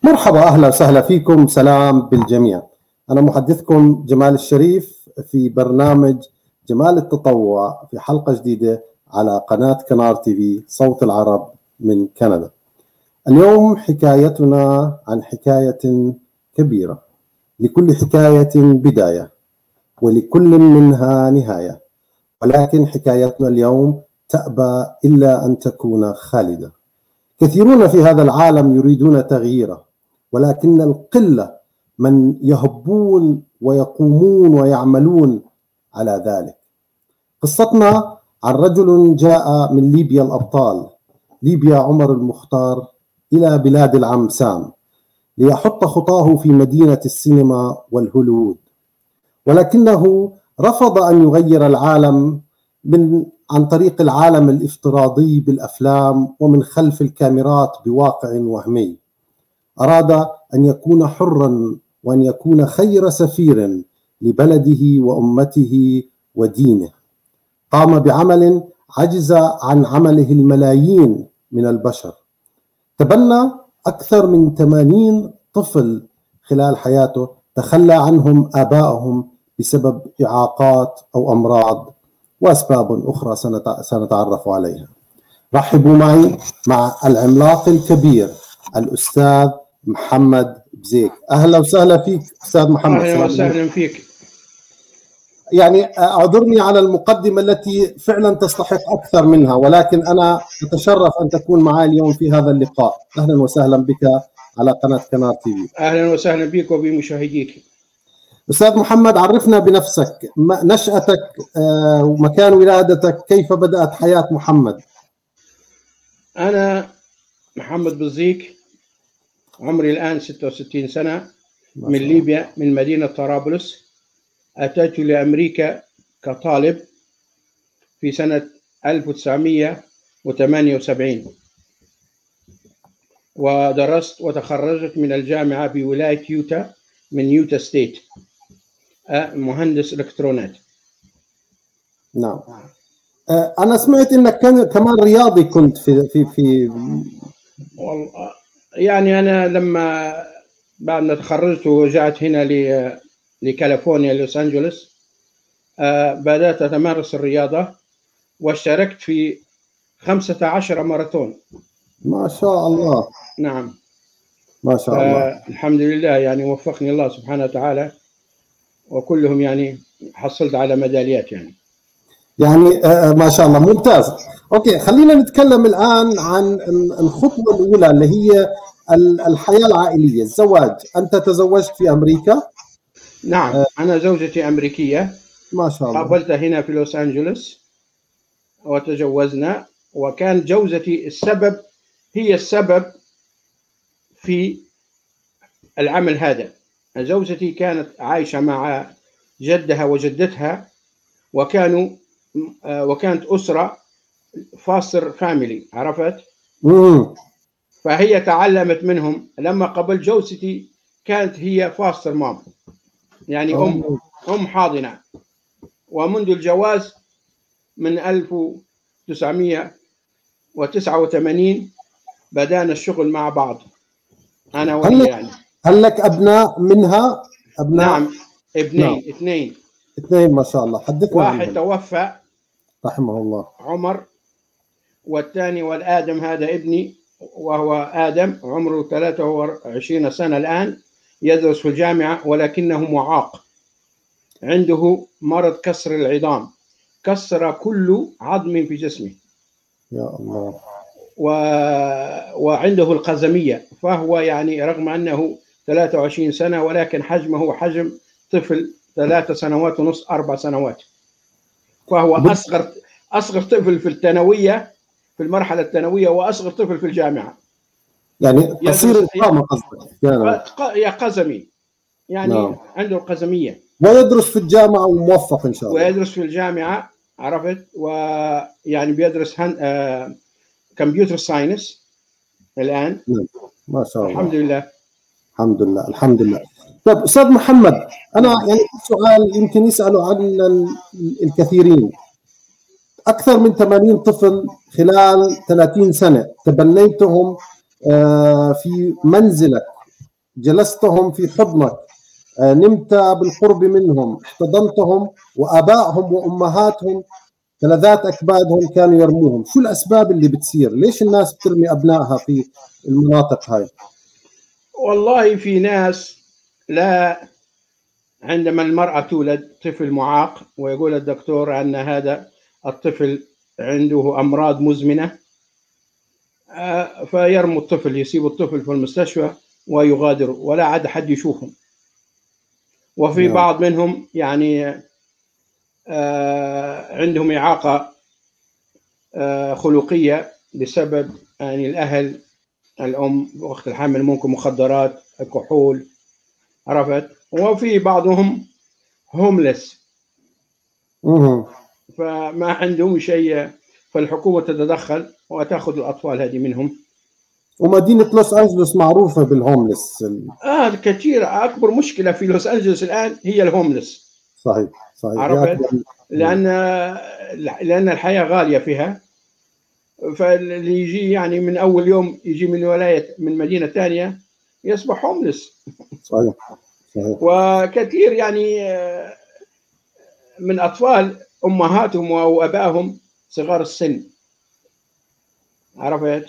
مرحبا، أهلا وسهلا فيكم، سلام بالجميع. أنا محدثكم جمال الشريف في برنامج جمال التطوع في حلقة جديدة على قناة كنار تي في صوت العرب من كندا. اليوم حكايتنا عن حكاية كبيرة، لكل حكاية بداية ولكل منها نهاية، ولكن حكايتنا اليوم تأبى إلا أن تكون خالدة. كثيرون في هذا العالم يريدون تغييره، ولكن القلة من يهبون ويقومون ويعملون على ذلك. قصتنا عن رجل جاء من ليبيا الأبطال، ليبيا عمر المختار، إلى بلاد العم سام ليحط خطاه في مدينة السينما والهوليوود، ولكنه رفض أن يغير العالم عن طريق العالم الافتراضي بالأفلام ومن خلف الكاميرات بواقع وهمي. أراد أن يكون حرا وأن يكون خير سفير لبلده وأمته ودينه. قام بعمل عجز عن عمله الملايين من البشر. تبنى أكثر من 80 طفل خلال حياته تخلى عنهم آبائهم بسبب إعاقات أو أمراض وأسباب أخرى سنتعرف عليها. رحبوا معي مع العملاق الكبير الأستاذ محمد بزيك. أهلا وسهلا فيك أستاذ محمد. أهلا وسهلا فيك. يعني أعذرني على المقدمة التي فعلا تستحق أكثر منها، ولكن أنا أتشرف أن تكون معي اليوم في هذا اللقاء. أهلا وسهلا بك على قناة كنار تي في. أهلا وسهلا بك وبمشاهديك. أستاذ محمد، عرفنا بنفسك، نشأتك ومكان ولادتك، كيف بدأت حياة محمد؟ أنا محمد بزيك، عمري الآن 66 سنة، من ليبيا، من مدينة طرابلس. أتيت لأمريكا كطالب في سنة 1978 ودرست وتخرجت من الجامعة بولاية يوتا من يوتا ستيت، مهندس إلكترونات. نعم. أنا سمعت إنك كمان رياضي كنت في والله يعني أنا لما بعد ما تخرجت وجعت هنا لكاليفورنيا لوس أنجلوس، بدأت أتمارس الرياضة واشتركت في 15 ماراثون. ما شاء الله. نعم ما شاء الله. الحمد لله، يعني وفقني الله سبحانه وتعالى، وكلهم يعني حصلت على ميداليات يعني ما شاء الله، ممتاز. اوكي، خلينا نتكلم الآن عن الخطوة الأولى اللي هي الحياة العائلية، الزواج. أنت تزوجت في أمريكا؟ نعم. أنا زوجتي أمريكية. ما شاء الله. قابلتها هنا في لوس أنجلوس وتجوزنا، وكان جوزتي هي السبب في العمل هذا. زوجتي كانت عايشة مع جدها وجدتها، وكانت أسرة فاستر فاميلي، عرفت؟ فهي تعلمت منهم. لما قبل جوزتي كانت هي فاستر مام، يعني أم حاضنة. ومنذ الجواز من 1989 بدأنا الشغل مع بعض أنا وهي. يعني هل لك أبناء منها؟ أبناء؟ نعم، ابنين. نعم. اثنين ما شاء الله. حدثنا. واحد توفى رحمه الله، عمر، والثاني والآدم هذا ابني، وهو آدم عمره 23 سنة الآن، يدرس في الجامعة ولكنه معاق، عنده مرض كسر العظام، كسر كل عظم في جسمه. يا الله. وعنده القزمية، فهو يعني رغم أنه 23 سنة ولكن حجمه حجم طفل 3 سنوات ونص 4 سنوات، فهو أصغر طفل في الثانوية، في المرحلة الثانوية، وأصغر طفل في الجامعة. يعني قصير القامة قصدك؟ يا قزمي يعني. نعم. عنده القزمية ويدرس في الجامعة وموفق إن شاء الله. ويدرس في الجامعة، عرفت؟ ويعني بيدرس كمبيوتر ساينس الآن. نعم. ما شاء الله. الحمد لله. الحمد لله الحمد لله. طيب أستاذ محمد، أنا يعني سؤال يمكن يسألوا عن الكثيرين. أكثر من 80 طفل خلال 30 سنة تبنيتهم في منزلك جلستهم في حضنك، نمت بالقرب منهم، احتضنتهم، وآبائهم وأمهاتهم فلذات أكبادهم كانوا يرموهم. شو الأسباب اللي بتصير؟ ليش الناس بترمي أبنائها في المناطق هاي؟ والله في ناس لا، عندما المرأة تولد طفل معاق ويقول الدكتور أن هذا الطفل عنده أمراض مزمنة، فيرموا الطفل، يسيبوا الطفل في المستشفى ويغادروا ولا عاد حد يشوفهم. وفي نعم. بعض منهم يعني عندهم إعاقة خلقية بسبب يعني الأهل، الأم وقت الحمل ممكن مخدرات، كحول، عرفت. وفي بعضهم هوملس، فما عندهم شيء، فالحكومة تتدخل وتأخذ الأطفال هذه منهم. ومدينة لوس أنجلوس معروفة بالهوملس. كثير. أكبر مشكلة في لوس أنجلوس الآن هي الهوملس. صحيح صحيح. عرفت، لأن الحياة غالية فيها، فاللي يجي يعني من أول يوم يجي من ولاية من مدينة ثانية يصبح هوملس. صحيح صحيح. وكثير يعني من أطفال أمهاتهم أو أبائهم صغار السن، عرفت.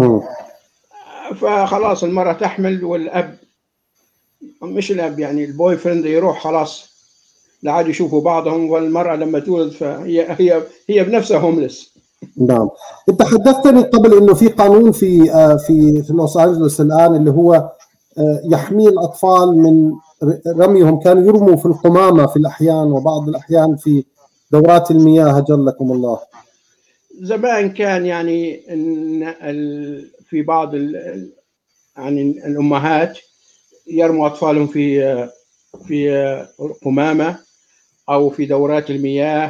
فخلاص المرأة تحمل والأب، مش الأب يعني البوي فريند، يروح خلاص لا عاد يشوفوا بعضهم. والمرأة لما تولد فهي بنفسها هوملس. نعم. انت حدثتني قبل انه في قانون في لوس انجلوس الان اللي هو يحمي الاطفال من رميهم، كانوا يرموا في القمامه في الاحيان، وبعض الاحيان في دورات المياه جلكم الله. زمان كان يعني في بعض يعني الامهات يرموا اطفالهم في قمامه او في دورات المياه،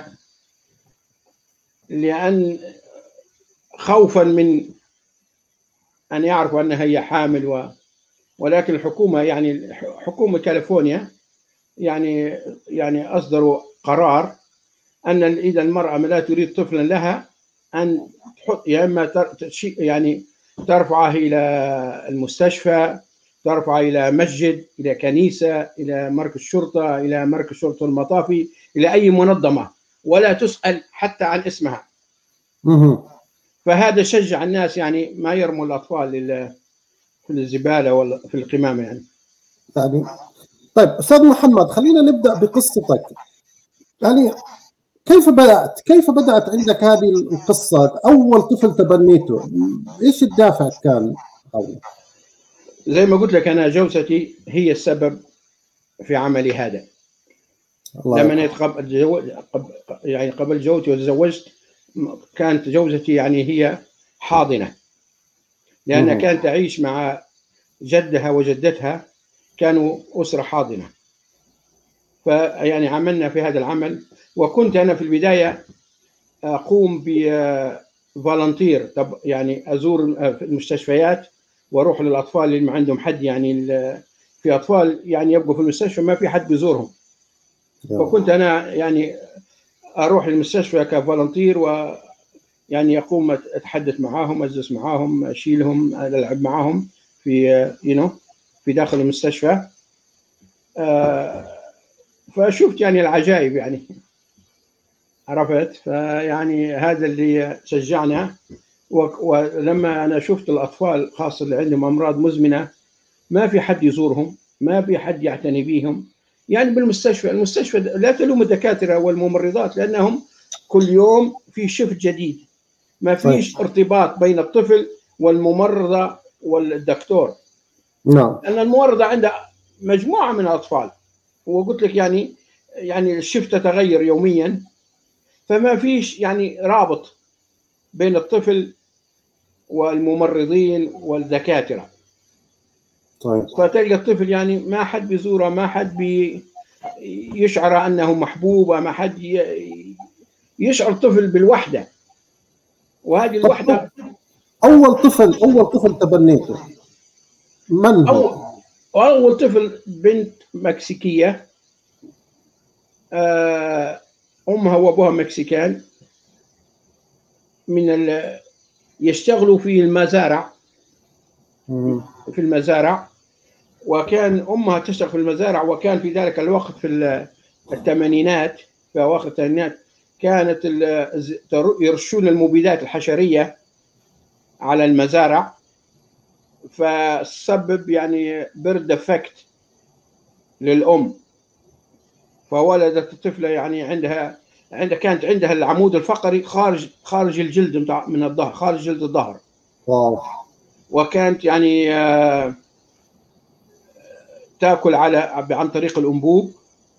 لان خوفا من ان يعرفوا انها هي حامل. ولكن الحكومه يعني حكومه كاليفورنيا يعني اصدروا قرار ان اذا المراه لا تريد طفلا لها ان تحط، يا اما يعني ترفعه الى المستشفى، ترفعه الى مسجد، الى كنيسه، الى مركز شرطه، الى مركز شرطه المطافي، الى اي منظمه، ولا تسال حتى عن اسمها. فهذا شجع الناس يعني ما يرموا الاطفال في الزباله ولا في القمامه يعني. طيب استاذ محمد، خلينا نبدا بقصتك. يعني كيف بدأت عندك هذه القصة؟ أول طفل تبنيته، إيش الدافع كان؟ زي ما قلت لك، أنا جوزتي هي السبب في عملي هذا. لما يعني قبل زوجتي وتزوجت، كانت جوزتي يعني هي حاضنة، لأنها كانت تعيش مع جدها وجدتها، كانوا أسرة حاضنة. فيعني عملنا في هذا العمل. وكنت أنا في البداية أقوم بفالنتير، يعني أزور المستشفيات وأروح للأطفال اللي ما عندهم حد، يعني في أطفال يعني يبقوا في المستشفى ما في حد بيزورهم. فكنت أنا يعني أروح للمستشفى كفالنتير، ويعني أقوم أتحدث معاهم، أجلس معاهم، أشيلهم، ألعب معاهم في في داخل المستشفى. فشفت يعني العجائب يعني، عرفت. فيعني هذا اللي شجعنا. ولما أنا شفت الأطفال خاصة اللي عندهم أمراض مزمنة ما في حد يزورهم، ما في حد يعتني بهم. يعني المستشفى لا تلوم الدكاترة والممرضات، لأنهم كل يوم في شفت جديد، ما فيش ارتباط بين الطفل والممرضة والدكتور. نعم. لأن الممرضة عندها مجموعة من الأطفال، وقلت لك يعني الشفت تتغير يوميا، فما فيش يعني رابط بين الطفل والممرضين والدكاترة. طيب. فتلقى الطفل يعني ما حد بيزوره، ما حد يشعر أنه محبوب، ما حد يشعر الطفل بالوحدة. وهذه الوحدة. أول طفل تبنيته من هو؟ أول طفل بنت مكسيكية، أمها وأبوها مكسيكان، يشتغلوا في المزارع. وكان امها تشتغل في المزارع، وكان في ذلك الوقت في الثمانينات، في اواخر الثمانينات كانت يرشون المبيدات الحشريه على المزارع، فسبب يعني برد افكت للام، فولدت الطفله يعني كانت عندها العمود الفقري خارج الجلد من الظهر، خارج جلد الظهر. واو. وكانت يعني تاكل عن طريق الانبوب.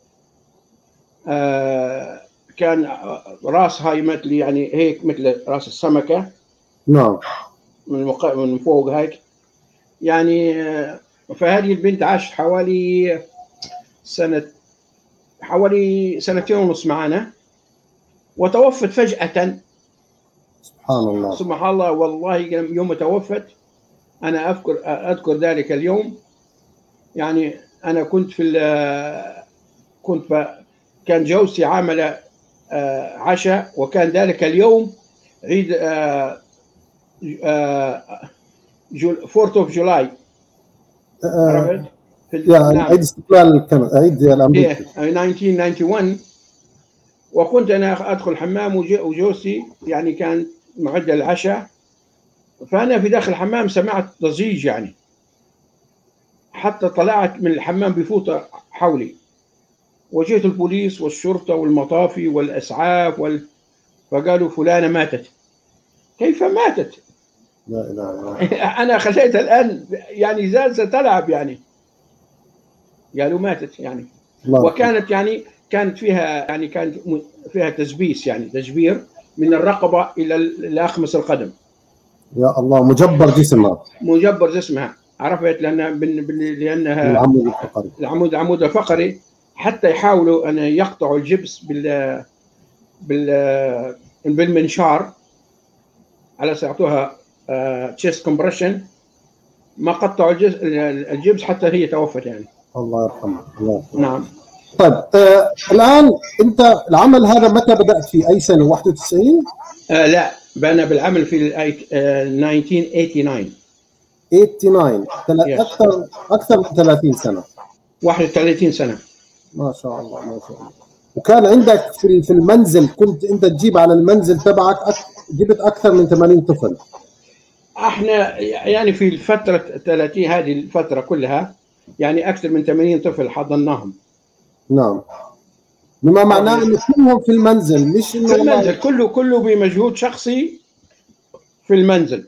كان راسها مثل يعني هيك مثل راس السمكه. نعم. من فوق هيك يعني. فهذه البنت عاشت حوالي سنتين ونص معنا، وتوفت فجأة. سبحان الله. سبحان الله. والله يوم توفت أنا أذكر ذلك اليوم. يعني أنا كنت كان جوزي عامل عشاء، وكان ذلك اليوم عيد 4th of July. يعني عيد استقلال عيد الأمريكي 1991. وكنت أنا أدخل الحمام وجوزي يعني كان معد العشاء، فأنا في داخل الحمام سمعت ضجيج يعني، حتى طلعت من الحمام بفوطة حولي، وجيت البوليس والشرطة والمطافي والإسعاف فقالوا فلانة ماتت. كيف ماتت؟ لا إله إلا الله. أنا خليتها الآن يعني جالسة تلعب يعني، قالوا ماتت يعني. وكانت يعني كانت فيها تسبيس، يعني تجبير من الرقبة إلى أخمص القدم. يا الله. مجبر جسمها. عرفت لأنها العمود الفقري، حتى يحاولوا أن يقطعوا الجبس بالمنشار على ساعتها تشيست كومبريشن، ما قطعوا الجبس حتى هي توفت يعني. الله يرحمه. نعم. طيب الآن أنت العمل هذا متى بدأت فيه؟ أي سنة؟ 91؟ لا، أنا بالعمل في 1989. 89. أكثر من 30 سنة. 31 سنة. ما شاء الله ما شاء الله. وكان عندك في المنزل، كنت أنت تجيب على المنزل تبعك جبت أكثر من 80 طفل. احنا يعني في الفترة 30 هذه الفترة كلها يعني أكثر من 80 طفل حضناهم. نعم. بما معناه انه كلهم في المنزل، مش انه في المنزل كله بمجهود شخصي في المنزل.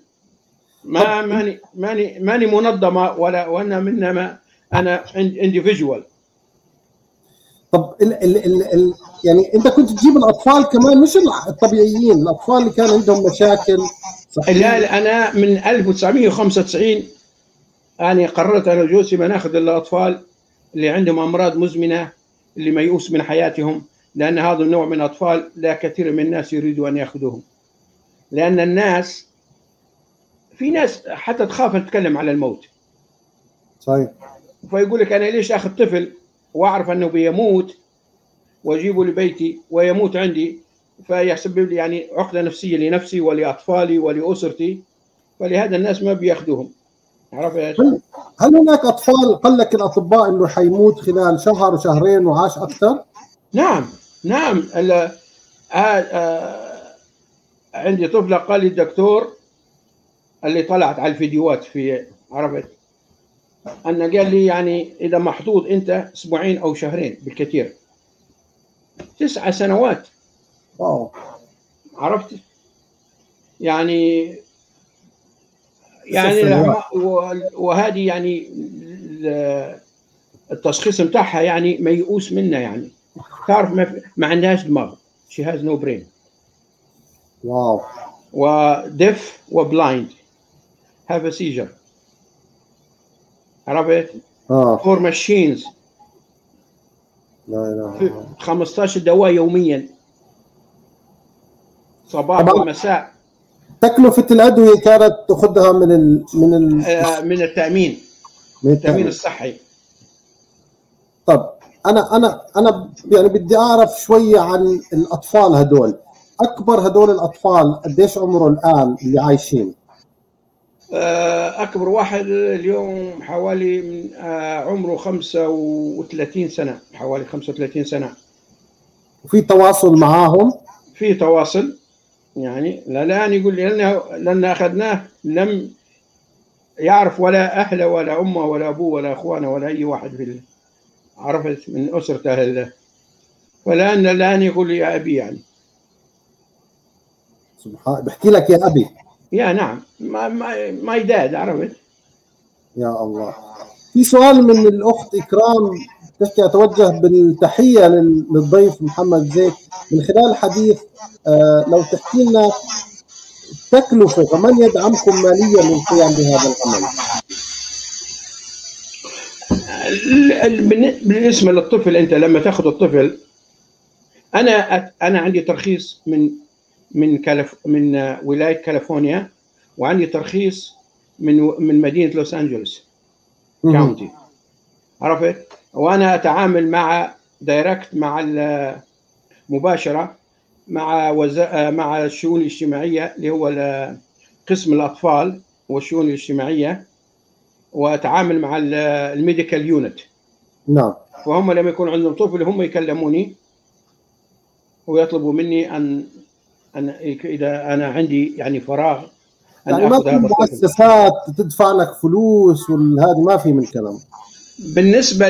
ماني منظمه وانا منما انا انديفيدوال. طب يعني انت كنت تجيب الاطفال كمان، مش الطبيعيين، الاطفال اللي كان عندهم مشاكل صحيه؟ لا، انا من 1995 يعني قررت انا وجوزي ما ناخذ الاطفال اللي عندهم امراض مزمنه، اللي ميؤوس من حياتهم، لأن هذا النوع من الأطفال لا كثير من الناس يريدوا أن يأخذوهم، لأن في ناس حتى تخاف أن تتكلم على الموت. صحيح. فيقول لك أنا ليش أخذ طفل وأعرف أنه بيموت وأجيبه لبيتي ويموت عندي، فيسبب لي يعني عقدة نفسية لنفسي ولأطفالي ولأسرتي، فلهذا الناس ما بيأخذوهم. عرفت؟ هل هناك أطفال قال لك الأطباء إنه حيموت خلال شهر وشهرين وعاش أكثر؟ نعم. عندي طفلة قال لي الدكتور اللي طلعت على الفيديوهات عرفت أنه قال لي يعني إذا محظوظ أنت أسبوعين أو شهرين بالكثير، 9 سنوات. واو. عرفت يعني وهذه يعني التشخيص متاعها يعني ميؤوس منا، يعني تعرف ما عندهاش دماغ. she has no brain. واو. وديف وبلايند have a seizure. عرفت؟ for machines. لا اله الا الله. 15 دواء يوميا صباح ومساء. تكلفة الأدوية كانت تأخذها من التأمين الصحي. طب أنا يعني بدي أعرف شوية عن الأطفال هدول. أكبر هدول الأطفال قديش عمره الآن اللي عايشين؟ أكبر واحد اليوم حوالي من عمره 35 سنة، حوالي 35 سنة. وفي تواصل معاهم؟ في تواصل يعني، الآن يقول لي لأن أخذناه لم يعرف ولا أهله ولا أمه ولا أبوه ولا أخوانه ولا أي واحد في عرفت من أسرته، الآن يقول لي يا أبي يعني. سبحان، بحكي لك يا أبي؟ يا نعم، ما يداد، عرفت. يا الله. في سؤال من الأخت إكرام تحكي أتوجه بالتحية للضيف محمد زيك من خلال الحديث. لو تحكي لنا تكلفة ومن يدعمكم ماليا للقيام بهذا العمل؟ بالنسبة للطفل، أنت لما تأخذ الطفل، أنا عندي ترخيص من ولاية كاليفورنيا، وعندي ترخيص من مدينة لوس أنجلوس كاونتي، عرفت. وأنا أتعامل مع دايركت، مع مباشرة مع الشؤون الاجتماعية اللي هو قسم الأطفال والشؤون الاجتماعية، وأتعامل مع الميديكال يونت. نعم. وهم لما يكون عندهم طفل هم يكلموني ويطلبوا مني أن إذا أنا عندي يعني فراغ أن يعني ما في مؤسسات تدفع لك فلوس وهذا، ما في من كلام بالنسبة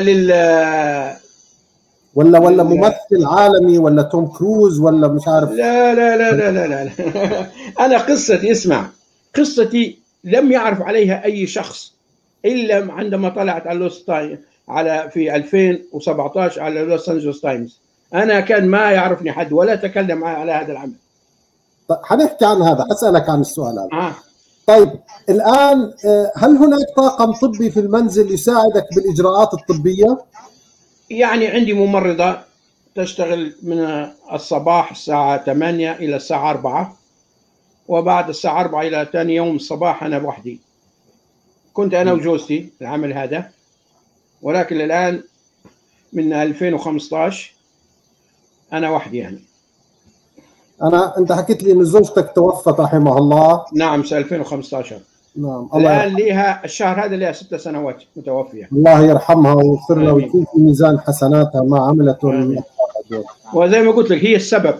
ولا ممثل عالمي ولا توم كروز ولا مش عارف؟ لا لا لا لا لا لا, لا. أنا قصتي، اسمع، قصتي لم يعرف عليها أي شخص إلا عندما طلعت على في 2017 على لوس أنجلوس تايمز. أنا كان ما يعرفني حد ولا تكلم معي على هذا العمل. طيب حنحكي عن هذا، حسألك عن السؤال هذا. طيب الآن هل هناك طاقم طبي في المنزل يساعدك بالإجراءات الطبية؟ يعني عندي ممرضة تشتغل من الصباح الساعة 8 إلى الساعة 4، وبعد الساعة 4 إلى ثاني يوم الصباح أنا بوحدي. كنت أنا وجوزتي العمل هذا، ولكن الآن من 2015 أنا وحدي يعني. أنت حكيت لي إن زوجتك توفت رحمها الله. نعم، 2015. نعم. الآن لها الشهر هذا لها 6 سنوات متوفية. الله يرحمها ويغفر لها ويكون في ميزان حسناتها ما عملته. وزي ما قلت لك هي السبب،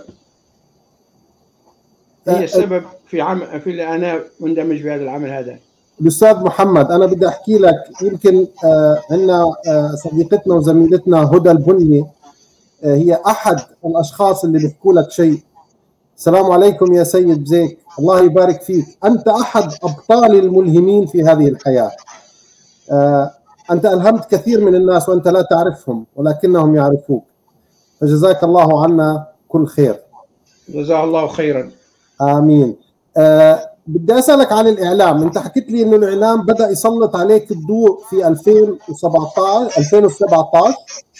هي السبب في اللي أنا مندمج في هذا العمل هذا. الأستاذ محمد، أنا بدي أحكي لك، يمكن عندنا صديقتنا وزميلتنا هدى البني، هي أحد الأشخاص اللي بيحكوا لك شيء. السلام عليكم يا سيد زيك، الله يبارك فيك، أنت أحد أبطال الملهمين في هذه الحياة. أنت ألهمت كثير من الناس وأنت لا تعرفهم ولكنهم يعرفوك، فجزاك الله عنا كل خير. جزاه الله خيرا. آمين. بدي أسألك عن الإعلام. أنت حكيت لي إنه الإعلام بدأ يسلط عليك الضوء في 2017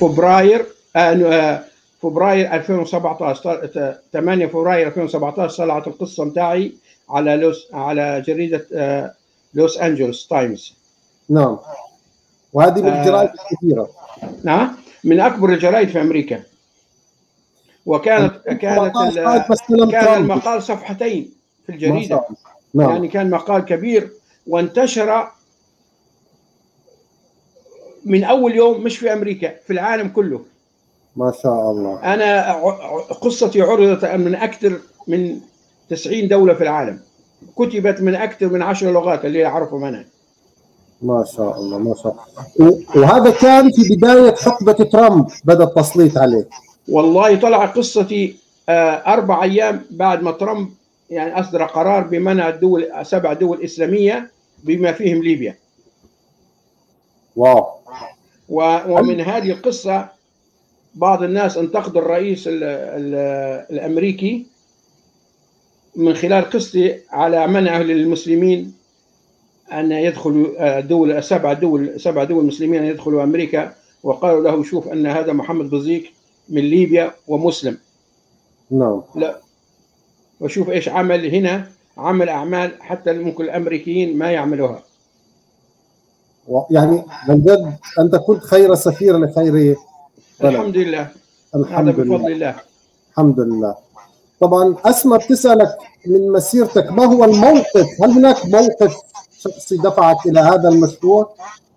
فبراير 2017، 8 فبراير 2017 طلعت القصة متاعي على جريدة لوس أنجلوس تايمز. نعم، وهذه من الجرائد الكثيرة. نعم، من أكبر الجرائد في أمريكا. كان المقال صفحتين في الجريدة. نعم. يعني كان مقال كبير وانتشر من أول يوم، مش في أمريكا، في العالم كله. ما شاء الله. أنا قصتي عرضت من أكثر من 90 دولة في العالم، كتبت من أكثر من 10 لغات اللي أعرفهم أنا. ما شاء الله ما شاء الله. وهذا كان في بداية حقبة ترامب بدأ التسليط عليه. والله طلع قصتي 4 أيام بعد ما ترامب يعني أصدر قرار بمنع 7 دول إسلامية بما فيهم ليبيا. واو. ومن هذه القصة بعض الناس انتقدوا الرئيس الأمريكي من خلال قصتي على منعه للمسلمين أن يدخلوا 7 دول مسلمين أن يدخلوا أمريكا، وقالوا له شوف أن هذا محمد بزيك من ليبيا ومسلم. نعم. لا، وشوف إيش عمل هنا، عمل أعمال حتى ممكن الأمريكيين ما يعملوها. يعني من جد أنت كنت خير سفير لخير بلد. الحمد لله. هذا بفضل الله. الحمد لله. طبعا أسمى بتسألك من مسيرتك، ما هو الموقف، هل هناك موقف شخصي دفعك إلى هذا المشروع؟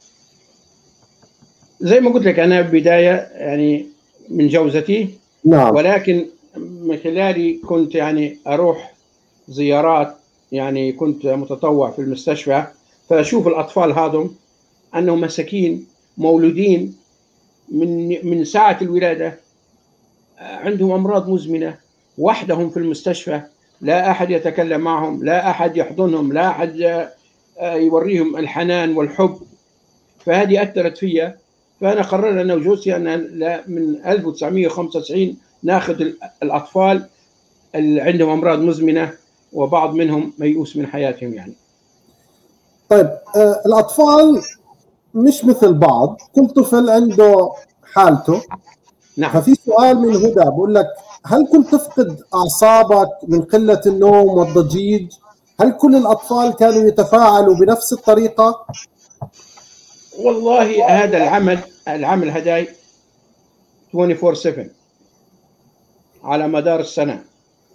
زي ما قلت لك أنا بداية يعني من جوزتي. نعم. ولكن من خلالي كنت يعني أروح زيارات، يعني كنت متطوع في المستشفى، فأشوف الأطفال هذم أنهم مساكين مولودين من ساعة الولادة عندهم أمراض مزمنة، وحدهم في المستشفى، لا أحد يتكلم معهم، لا أحد يحضنهم، لا أحد يوريهم الحنان والحب. فهذه أثرت فيا. فأنا قررت أنا وجوزي أن من 1995 ناخذ الأطفال اللي عندهم أمراض مزمنة وبعض منهم ميؤوس من حياتهم يعني. طيب الأطفال مش مثل بعض، كل طفل عنده حالته. نعم. ففي سؤال من هدى بقول لك: هل كنت تفقد أعصابك من قلة النوم والضجيج؟ هل كل الأطفال كانوا يتفاعلوا بنفس الطريقة؟ والله هذا العمل هداي 24/7 على مدار السنة.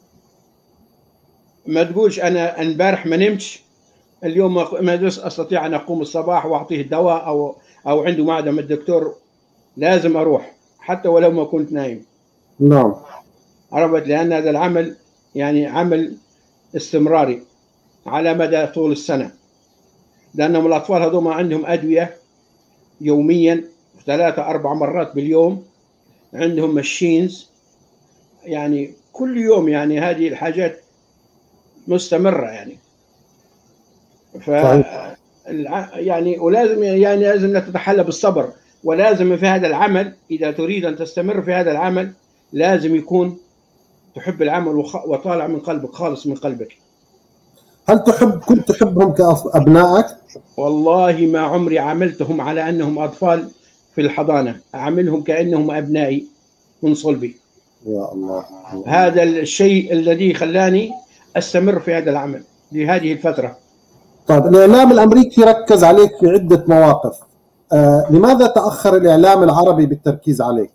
ما تقولش أنا امبارح ما نمتش، اليوم ما أستطيع أن أقوم الصباح وأعطيه الدواء أو عنده معدة من الدكتور، لازم أروح حتى ولو ما كنت نايم. نعم. عرفت؟ لأن هذا العمل يعني عمل استمراري على مدى طول السنة، لأنهم الأطفال هذول عندهم أدوية يوميا 3-4 مرات باليوم، عندهم ماشينز يعني كل يوم، يعني هذه الحاجات مستمرة يعني. ف صحيح. يعني ولازم يعني لازم تتحلى بالصبر، ولازم في هذا العمل إذا تريد أن تستمر في هذا العمل لازم يكون تحب العمل وطالع من قلبك، خالص من قلبك. هل كنت تحبهم كأبنائك؟ والله ما عمري عاملتهم على أنهم أطفال في الحضانة، أعاملهم كأنهم أبنائي من صلبي. يا الله. هذا الشيء الذي خلاني أستمر في هذا العمل لهذه الفترة. طيب الإعلام الأمريكي ركز عليك في عدة مواقف، لماذا تأخر الإعلام العربي بالتركيز عليك؟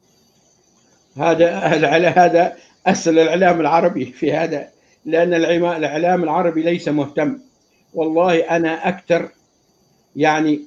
هذا أسأل الإعلام العربي في هذا، لأن الإعلام العربي ليس مهتم. والله أنا أكثر يعني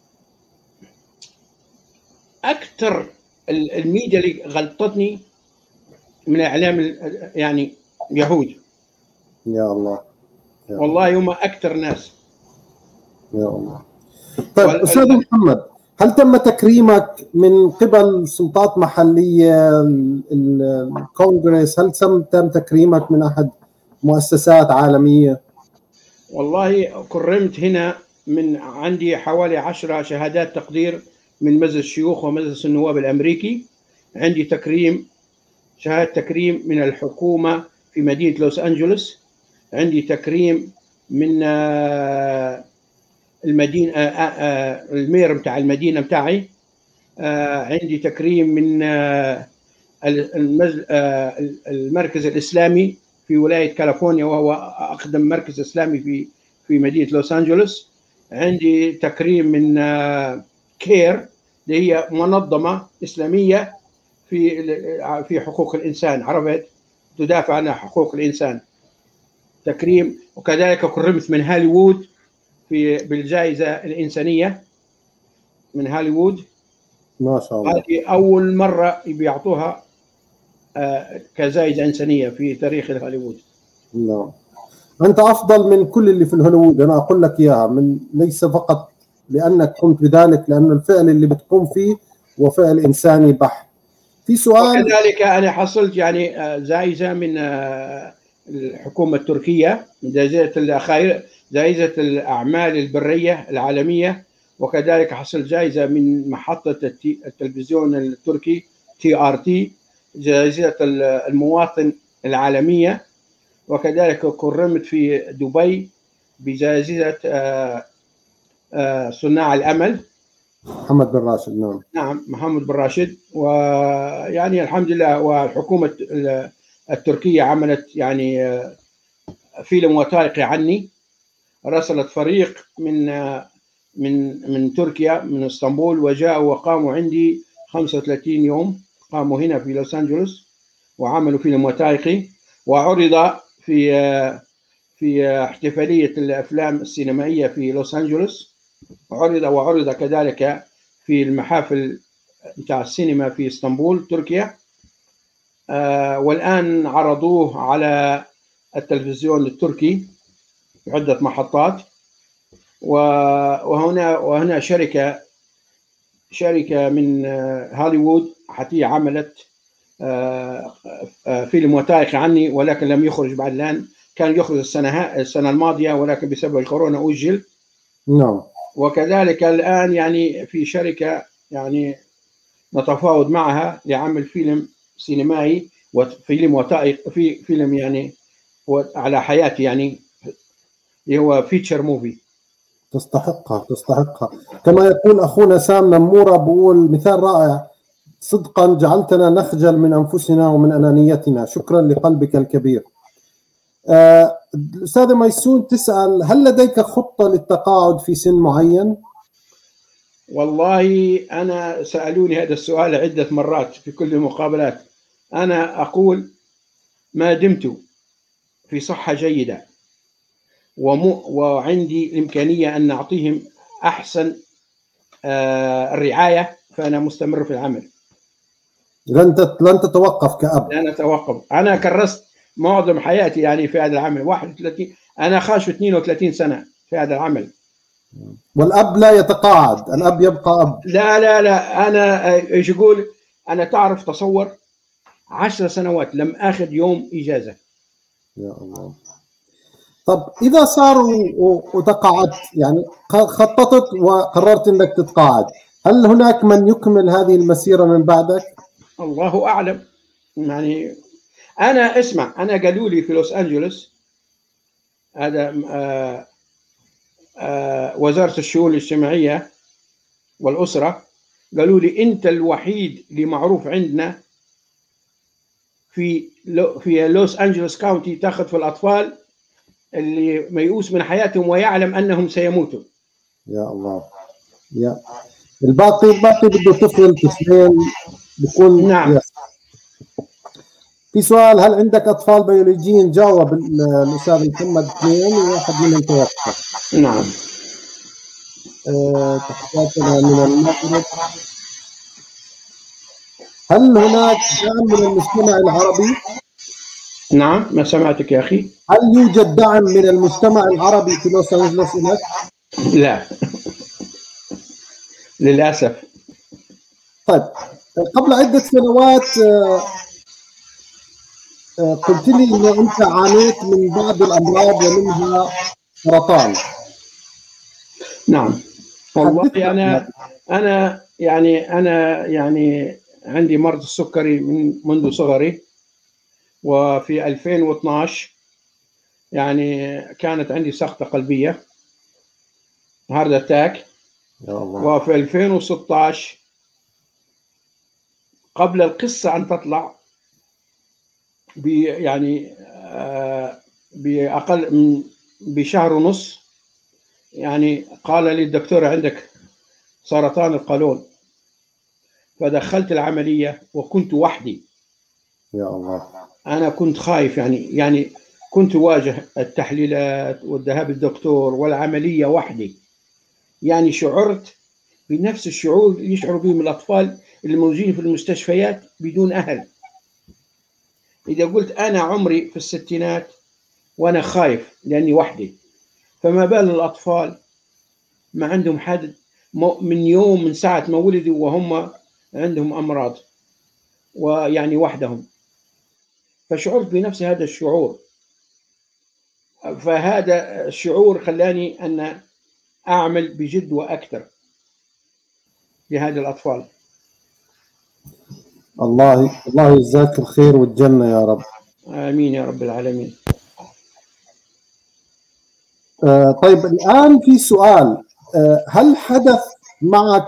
أكثر الميديا اللي غلطتني من إعلام يعني يهود. يا الله. يا والله هم أكثر ناس. يا الله. طيب أستاذ محمد، هل تم تكريمك من قبل سلطات محلية، الكونغرس؟ هل تم تكريمك من أحد مؤسسات عالمية؟ والله كرمت هنا، من عندي حوالي 10 شهادات تقدير من مجلس الشيوخ ومجلس النواب الأمريكي. عندي شهادة تكريم من الحكومة في مدينة لوس أنجلوس. عندي تكريم من المدينة المير بتاع المدينة بتاعي. عندي تكريم من المركز الإسلامي في ولاية كاليفورنيا، وهو أقدم مركز إسلامي في مدينة لوس أنجلوس. عندي تكريم من كير اللي هي منظمة إسلامية في حقوق الإنسان، عرفت؟ تدافع عن حقوق الإنسان. تكريم. وكذلك كرمت من هوليوود بالجائزة الإنسانية من هوليوود. ما شاء الله. هذه أول مرة بيعطوها كجائزة إنسانية في تاريخ هوليوود. نعم. أنت أفضل من كل اللي في الهوليوود، أنا أقول لك إياها، ليس فقط لأنك قمت بذلك، لأن الفعل اللي بتقوم فيه هو فعل إنساني بحت. في سؤال. وكذلك أنا حصلت يعني جائزة من الحكومة التركية، جائزة الأعمال البرية العالمية. وكذلك حصلت جائزة من محطة التلفزيون التركي TRT، جائزة المواطن العالمية. وكذلك كرمت في دبي بجائزة صناع الأمل، محمد بن راشد. نعم. نعم، محمد بن راشد. ويعني الحمد لله. والحكومة التركية عملت يعني فيلم وثائقي عني. رسلت فريق من تركيا، من اسطنبول، وجاءوا وقاموا عندي 35 يوم، قاموا هنا في لوس أنجلوس وعملوا فيلم وثائقي، وعرض في في احتفالية الأفلام السينمائية في لوس أنجلوس، وعرض كذلك في المحافل بتاع السينما في اسطنبول تركيا. والآن عرضوه على التلفزيون التركي في عدة محطات. وهنا شركة من هوليوود حتى عملت فيلم وثائقي عني، ولكن لم يخرج بعد الآن. كان يخرج السنة الماضية، ولكن بسبب الكورونا أجل. نعم. وكذلك الآن يعني في شركة يعني نتفاوض معها لعمل فيلم سينمائي وفيلم وثائقي، في فيلم يعني على حياتي، يعني هو فيتشر موفي. تستحقها. كما يقول أخونا سام نمورة، بقول مثال رائع: صدقا جعلتنا نخجل من أنفسنا ومن أنانيتنا، شكرا لقلبك الكبير. الأستاذة ميسون تسأل: هل لديك خطة للتقاعد في سن معين؟ والله أنا سألوني هذا السؤال عدة مرات في كل المقابلات. أنا أقول ما دمت في صحة جيدة وعندي الإمكانية أن نعطيهم أحسن الرعاية، فأنا مستمر في العمل. لن تتوقف كأب؟ لن أتوقف. أنا كرست معظم حياتي يعني في هذا العمل. 31 أنا خاش 32 سنة في هذا العمل. والأب لا يتقاعد، الأب يبقى أب. لا أنا إيش أقول، أنا تعرف تصور 10 سنوات لم آخذ يوم إجازة. يا الله. طب إذا صاروا وتقاعدت، يعني خططت وقررت أنك تتقاعد، هل هناك من يكمل هذه المسيرة من بعدك؟ الله أعلم. يعني أنا اسمع، أنا قالوا لي في لوس أنجلوس، هذا وزارة الشؤون الاجتماعية والأسرة، قالوا لي أنت الوحيد اللي معروف عندنا في لوس أنجلوس كاونتي تاخذ في الأطفال اللي ميؤوس من حياتهم ويعلم أنهم سيموتوا. يا الله. الباقي بده طفل طفلين بكون. نعم. في سؤال: هل عندك أطفال بيولوجيين؟ جاوب الأستاذ محمد 2 وواحد منهم توفى. نعم. تحياتنا من المغرب. هل هناك دعم من المجتمع العربي؟ نعم، ما سمعتك يا أخي. هل يوجد دعم من المجتمع العربي في لوس أنجلوس لك؟ لا للأسف. طيب، قبل عدة سنوات قلت لي إنه أنت عانيت من بعض الأمراض ومنها سرطان. نعم. والله حدثنا. أنا يعني عندي مرض السكري منذ صغري، وفي 2012 يعني كانت عندي سقطة قلبية، هارد اتاك. وفي 2016 قبل القصة أن تطلع يعني بأقل من بشهر ونص، يعني قال لي الدكتور عندك سرطان القولون. فدخلت العملية وكنت وحدي. يا الله. أنا كنت خايف، يعني كنت واجه التحليلات والذهاب للدكتور والعملية وحدي. يعني شعرت بنفس الشعور اللي يشعر به الأطفال اللي موجودين في المستشفيات بدون أهل. إذا قلت أنا عمري في الستينات وأنا خايف لأني وحدي، فما بال الأطفال ما عندهم حد من ساعة ما ولدوا وهم عندهم أمراض ويعني وحدهم. فشعرت بنفس هذا الشعور، فهذا الشعور خلاني أن أعمل بجد وأكثر لهذه الأطفال. الله يجزاك الخير والجنة يا رب. آمين يا رب العالمين. طيب، الآن في سؤال: هل حدث معك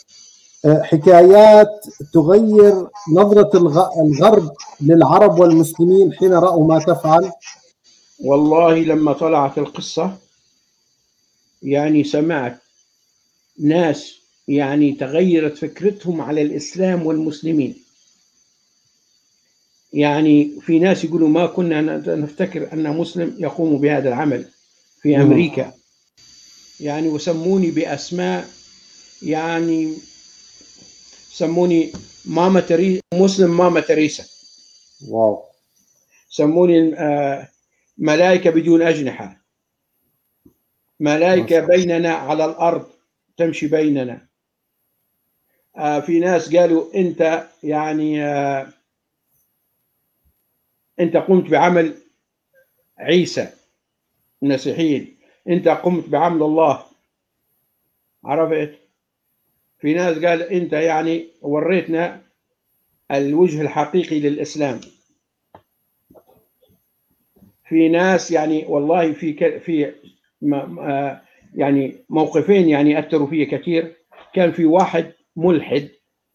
حكايات تغير نظرة الغرب للعرب والمسلمين حين رأوا ما تفعل؟ والله لما طلعت القصة يعني سمعت ناس يعني تغيرت فكرتهم على الإسلام والمسلمين. يعني في ناس يقولوا ما كنا نفتكر أن مسلم يقوم بهذا العمل في أمريكا، يعني وسموني بأسماء، يعني سموني ماما تريسا، مسلم ماما تريسا. واو. سموني ملائكة بدون أجنحة، ملائكة بيننا على الأرض تمشي بيننا. في ناس قالوا أنت يعني أنت قمت بعمل عيسى المسيحيين، أنت قمت بعمل الله، عرفت؟ في ناس قال أنت يعني وريتنا الوجه الحقيقي للإسلام. في ناس يعني والله في يعني موقفين يعني أثروا فيه كثير. كان في واحد ملحد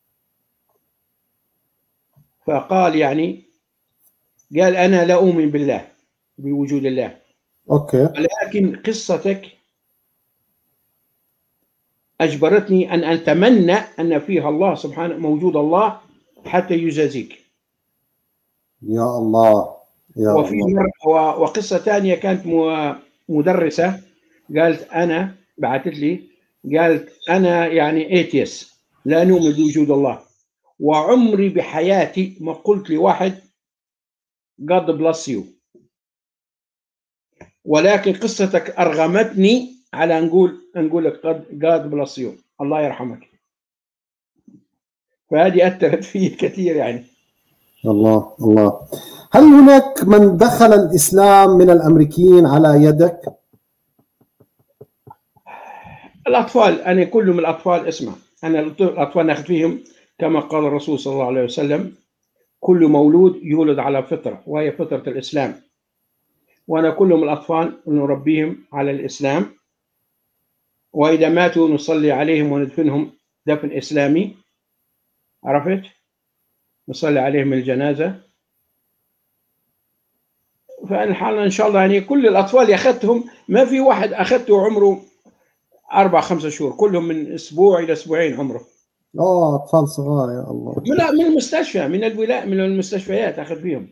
فقال يعني قال أنا لا أؤمن بالله بوجود الله، اوكي، ولكن قصتك أجبرتني أن أتمنى أن فيها الله سبحانه، موجود الله حتى يجازيك. يا الله يا وفي الله. وقصة ثانية كانت مدرسة قالت أنا بعثت لي قالت أنا يعني ايتيس لا نؤمن بوجود الله، وعمري بحياتي ما قلت لواحد God bless you، ولكن قصتك أرغمتني على نقول لك God bless you، الله يرحمك. فهذه أثرت فيه كثير يعني. الله الله. هل هناك من دخل الإسلام من الأمريكيين على يدك؟ الأطفال، أنا كلهم الأطفال، اسمع، أنا الأطفال ناخذ فيهم كما قال الرسول صلى الله عليه وسلم كل مولود يولد على فطرة وهي فطرة الإسلام، وأنا كلهم الأطفال نربيهم على الإسلام، وإذا ماتوا نصلي عليهم وندفنهم دفن إسلامي، عرفت؟ نصلي عليهم الجنازة. فالحال إن شاء الله يعني كل الأطفال اللي أخذتهم ما في واحد أخذته عمره 4-5 شهور، كلهم من أسبوع إلى أسبوعين عمره. أطفال صغار يا الله. من المستشفى، من الولاية، من المستشفيات أخذ فيهم.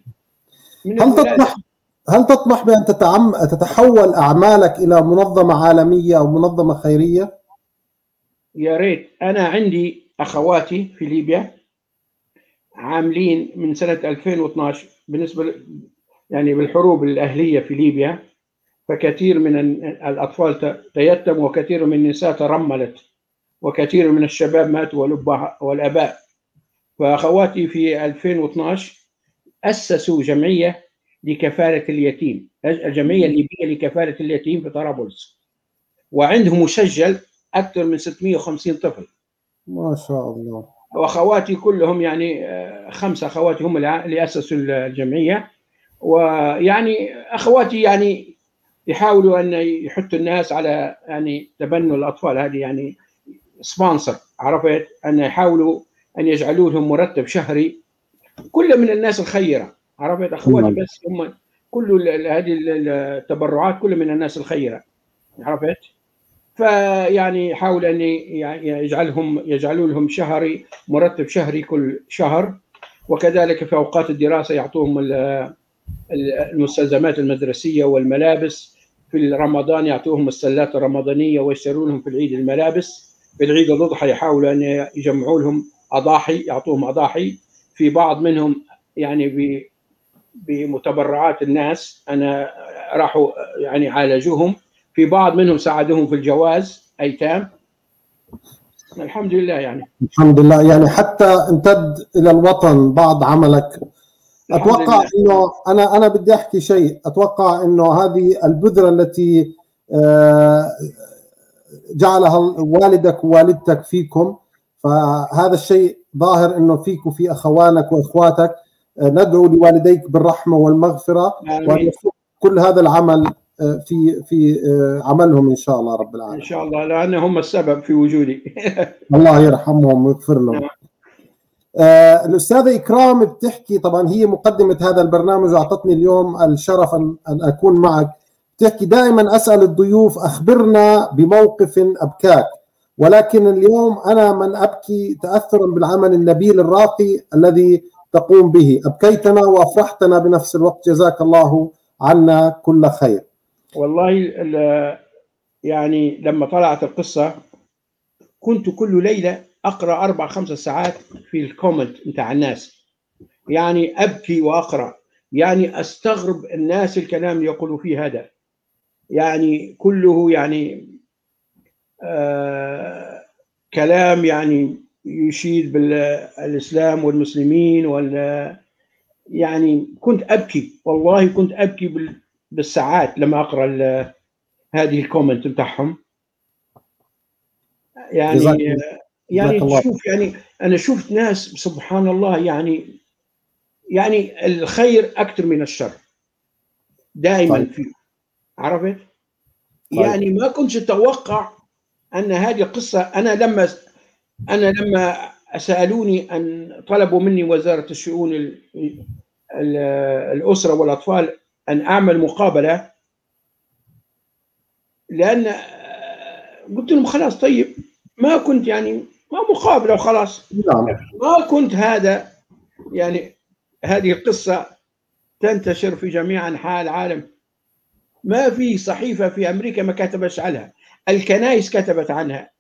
هل تطمح بأن تتحول أعمالك إلى منظمة عالمية أو منظمة خيرية؟ يا ريت. أنا عندي أخواتي في ليبيا عاملين من سنة 2012 بالنسبة يعني بالحروب الأهلية في ليبيا، فكثير من الأطفال تيتموا وكثير من النساء ترملت وكثير من الشباب ماتوا والآباء. فأخواتي في 2012 أسسوا جمعية لكفالة اليتيم، الجمعية الليبية لكفالة اليتيم في طرابلس، وعندهم مسجل أكثر من 650 طفل ما شاء الله. وأخواتي كلهم يعني 5 أخواتي هم اللي أسسوا الجمعية. ويعني أخواتي يعني يحاولوا أن يحطوا الناس على يعني تبنوا الأطفال، هذه يعني سبونسر، عرفت؟ أن يحاولوا أن يجعلوا لهم مرتب شهري، كل من الناس الخيرة، عرفت؟ أخواتي بس هم كل هذه التبرعات كل من الناس الخيرة، عرفت؟ فيعني يحاول أن يجعلوا لهم شهري مرتب شهري كل شهر، وكذلك في أوقات الدراسة يعطوهم المستلزمات المدرسية والملابس، في رمضان يعطوهم السلات الرمضانية ويشترون لهم في العيد الملابس، في العيد الأضحى يحاولوا أن يجمعوا لهم أضاحي، يعطوهم أضاحي. في بعض منهم يعني بمتبرعات الناس أنا راحوا يعني عالجوهم، في بعض منهم ساعدوهم في الجواز أيتام. الحمد لله يعني. الحمد لله يعني حتى امتد إلى الوطن بعض عملك. أتوقع إنه أنا بدي أحكي شيء، أتوقع إنه هذه البذرة التي جعلها والدك ووالدتك فيكم، فهذا الشيء ظاهر إنه فيك وفي أخوانك وإخواتك. ندعو لوالديك بالرحمة والمغفرة وأن يكون كل هذا العمل في عملهم إن شاء الله رب العالمين. إن شاء الله، لأن هم السبب في وجودي. الله يرحمهم ويغفر لهم. الأستاذة إكرام بتحكي، طبعا هي مقدمة هذا البرنامج وأعطتني اليوم الشرف أن أكون معك. بتحكي دائما أسأل الضيوف أخبرنا بموقف أبكاك، ولكن اليوم أنا من أبكي تأثرا بالعمل النبيل الراقي الذي تقوم به. أبكيتنا وأفرحتنا بنفس الوقت، جزاك الله عنا كل خير. والله يعني لما طلعت القصة كنت كل ليلة أقرأ 4-5 ساعات في الكومنت بتاع الناس، يعني أبكي وأقرأ، يعني أستغرب الناس الكلام اللي يقولوا فيه هذا، يعني كله يعني كلام يعني يشيد بالإسلام والمسلمين يعني كنت أبكي، والله كنت أبكي بالساعات لما أقرأ هذه الكومنت بتاعهم. جزاك يعني الله. تشوف، يعني أنا شفت ناس سبحان الله، يعني الخير أكثر من الشر دائما طيب. فيه، عرفت؟ طيب. يعني ما كنتش أتوقع أن هذه قصة. أنا لما سألوني أن طلبوا مني وزارة الشؤون الأسرة والأطفال أن أعمل مقابلة، لأن قلت لهم خلاص طيب، ما كنت يعني ما مقابلة وخلاص، نعم. ما كنت هذا يعني هذه القصة تنتشر في جميع أنحاء العالم. ما في صحيفة في أمريكا ما كتبتش عنها، الكنائس كتبت عنها،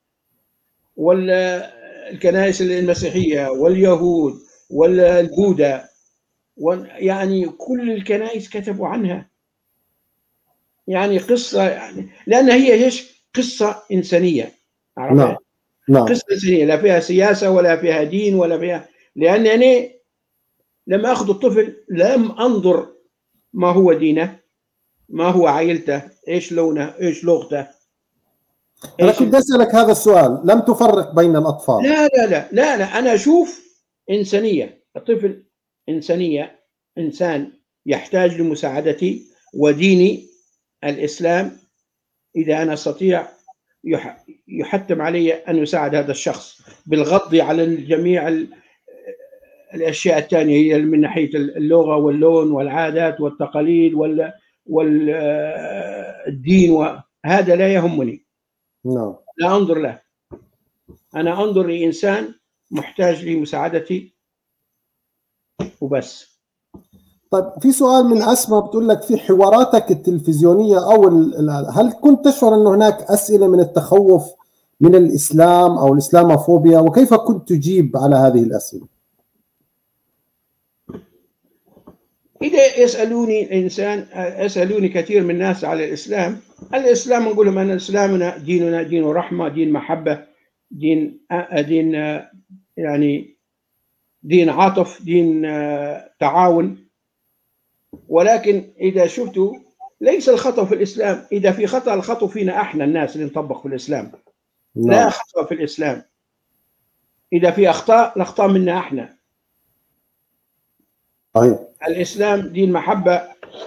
والكنائس المسيحية واليهود والبوذا، يعني كل الكنائس كتبوا عنها. يعني قصة، يعني لأن هي ايش؟ قصة إنسانية، نعم. عرفت؟ نعم. قصة إنسانية، لا فيها سياسة ولا فيها دين ولا فيها، لأنني لما أخذ الطفل لم أنظر ما هو دينه، ما هو عائلته، إيش لونه، إيش لغته، أنا إيش كنت أسألك هذا السؤال، لم تفرق بين الأطفال. لا لا لا لا لا، أنا أشوف إنسانية، الطفل إنسانية، إنسان يحتاج لمساعدتي، وديني الإسلام إذا أنا أستطيع يحتم علي أن أساعد هذا الشخص بالغض على جميع الأشياء الثانية، هي من ناحية اللغة واللون والعادات والتقاليد والدين، وهذا لا يهمني، نعم. لا أنظر له، أنا أنظر لإنسان محتاج لمساعدتي وبس. طيب، في سؤال من أسماء بتقول لك في حواراتك التلفزيونية أو هل كنت تشعر أن هناك أسئلة من التخوف من الإسلام أو الإسلاموفوبيا، وكيف كنت تجيب على هذه الأسئلة؟ إذا يسألوني كثير من الناس على الإسلام نقول لهم أن إسلامنا ديننا دين رحمة، دين محبة، دين يعني دين عاطف، دين تعاون. ولكن إذا شفتوا ليس الخطأ في الإسلام، إذا في خطأ الخطأ فينا إحنا الناس اللي نطبق في الإسلام. لا خطأ في الإسلام، إذا في أخطاء الأخطاء منا إحنا. صحيح. الإسلام دين محبة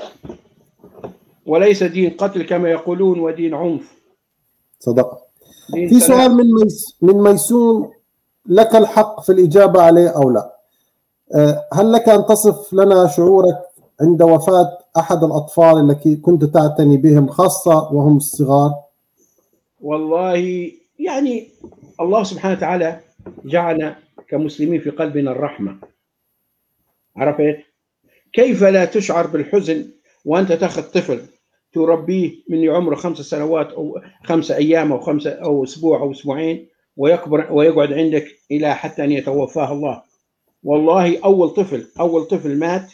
وليس دين قتل كما يقولون ودين عنف. صدق. في سؤال من ميسون، لك الحق في الإجابة عليه أو لا. هل لك أن تصف لنا شعورك عند وفاة أحد الأطفال التي كنت تعتني بهم، خاصة وهم صغار؟ والله يعني الله سبحانه وتعالى جعل كمسلمين في قلبنا الرحمة، عرفت؟ كيف لا تشعر بالحزن وأنت تأخذ طفل تربيه من عمره 5 سنوات أو 5 أيام أو 5 أو أسبوع أو أسبوعين، ويكبر ويقعد عندك إلى حتى أن يتوفاه الله. والله أول طفل مات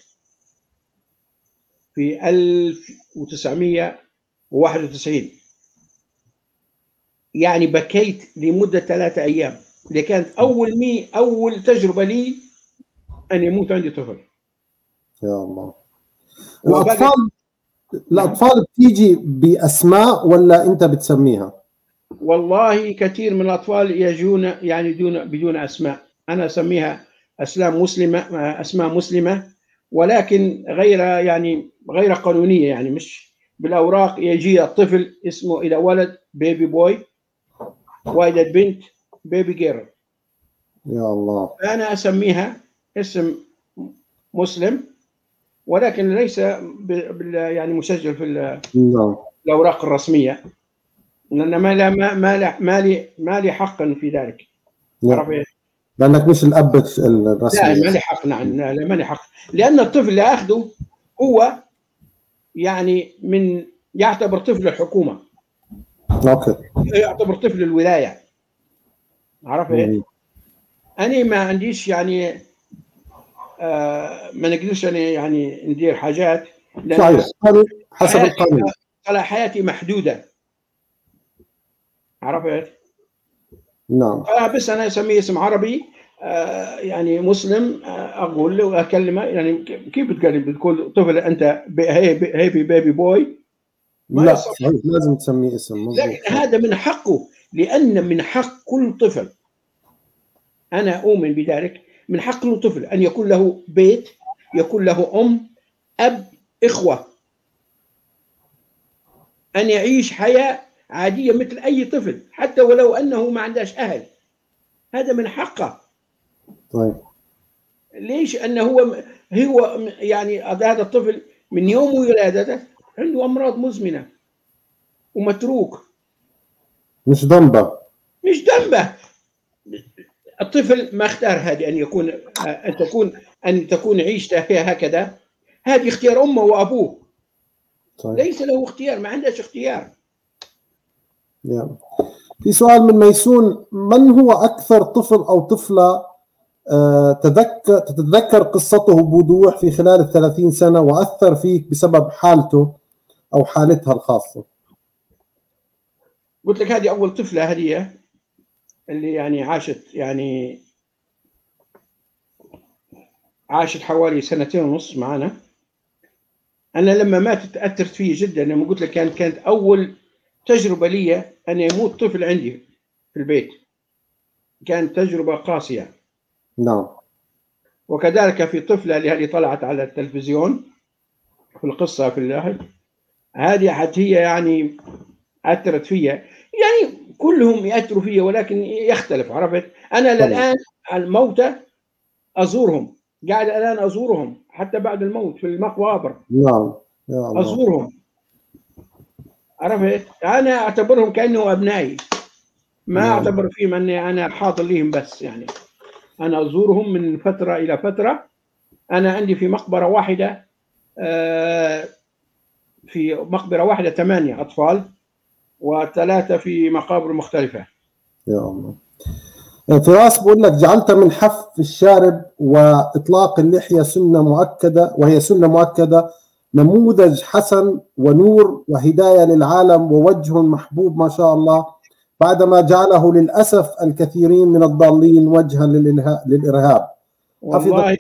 في 1991، يعني بكيت لمدة 3 أيام، اللي كانت أول تجربة لي أن يموت عندي طفل. يا الله. الأطفال بتيجي بأسماء ولا أنت بتسميها؟ والله كثير من الأطفال يجون يعني بدون أسماء، أنا أسميها أسماء مسلمة، ولكن غير قانونية، يعني مش بالأوراق. يجي الطفل اسمه إذا ولد بيبي بوي، وإذا بنت بيبي جيرل. يا الله. فأنا أسميها اسم مسلم، ولكن ليس يعني مسجل في الأوراق الرسمية، لأن ما لي حقا في ذلك. عرفت؟ لانك مش الاب لا الرسمي. ماني حق، نعم لا ماني حق، لان الطفل اللي اخذه هو يعني من يعتبر طفل الحكومه، اوكي. يعتبر طفل الولايه، عرفت؟ انا ما عنديش يعني ما نقدرش انا يعني ندير حاجات، لان حسب القانون حياتي محدوده، عرفت؟ نعم. بس انا اسميه اسم عربي يعني مسلم، اقول له واكلمه، يعني كيف بتقول طفل انت هيبي بيبي بوي؟ ما لا يصح. صحيح، لازم تسميه اسم، مضبوط. لكن هذا من حقه، لان من حق كل طفل، انا اؤمن بذلك، من حق كل طفل ان يكون له بيت، يكون له اب، اخوه، ان يعيش حياه عاديه مثل اي طفل، حتى ولو انه ما عندهش اهل، هذا من حقه. طيب ليش؟ انه هو يعني هذا الطفل من يوم ولادته عنده امراض مزمنه ومتروك، مش ذنبه. مش ذنبه. الطفل ما اختار هذه، ان تكون عيشته فيها هكذا، هذه اختيار امه وابوه. طيب. ليس له اختيار، ما عندهش اختيار. في سؤال من ميسون: من هو اكثر طفل او طفله تتذكر قصته بوضوح في خلال 30 سنه واثر فيك بسبب حالته او حالتها الخاصه؟ قلت لك هذه اول طفله، هذه اللي يعني عاشت حوالي 2.5 سنين معنا. انا لما ماتت تاثرت فيه جدا، لما قلت لك كانت اول تجربه لي ان يموت طفل عندي في البيت، كانت تجربه قاسيه. نعم. وكذلك في طفله اللي طلعت على التلفزيون في القصه في الاهل، هذه حتى هي يعني اثرت فيا، يعني كلهم ياثروا فيا ولكن يختلف، عرفت؟ انا الان الموتى ازورهم، قاعد الان ازورهم حتى بعد الموت في المقابر. نعم يا الله. ازورهم، عرفت؟ انا اعتبرهم كانه ابنائي، ما اعتبر فيهم اني انا حاضر لهم بس، يعني انا ازورهم من فتره الى فتره. انا عندي في مقبره واحده في مقبره واحده 8 اطفال و3 في مقابر مختلفه. يا الله. فراس بقول لك: جعلت من حف الشارب واطلاق اللحيه سنه مؤكده، وهي سنه مؤكده، نموذج حسن ونور وهدايه للعالم ووجه محبوب ما شاء الله، بعدما جعله للاسف الكثيرين من الضالين وجها للارهاب. والله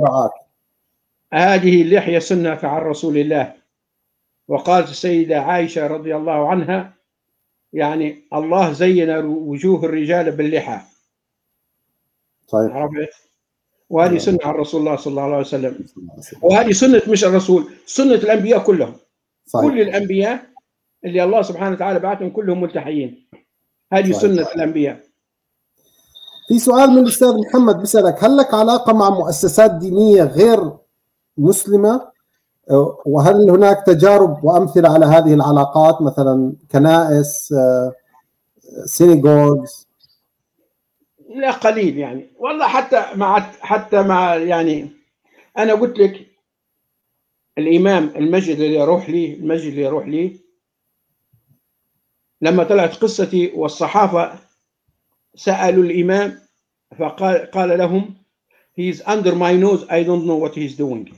هذه اللحيه سنه عن رسول الله، وقالت السيده عائشه رضي الله عنها: يعني الله زين وجوه الرجال باللحى. صحيح. عرفت؟ وهذه سنه عن رسول الله صلى الله عليه وسلم، وهذه سنه مش الرسول، سنه الانبياء كلهم. صحيح. كل الانبياء اللي الله سبحانه وتعالى بعثهم كلهم ملتحيين، هذه سنه الانبياء. في سؤال من الاستاذ محمد بيسالك: هل لك علاقه مع مؤسسات دينيه غير مسلمه؟ وهل هناك تجارب وامثله على هذه العلاقات، مثلا كنائس، سينيغوجز؟ لا قليل يعني، والله حتى مع يعني انا قلت لك الامام المسجد اللي اروح ليه لما طلعت قصتي والصحافه سالوا الامام، قال لهم: he is under my nose, I don't know what he is doing.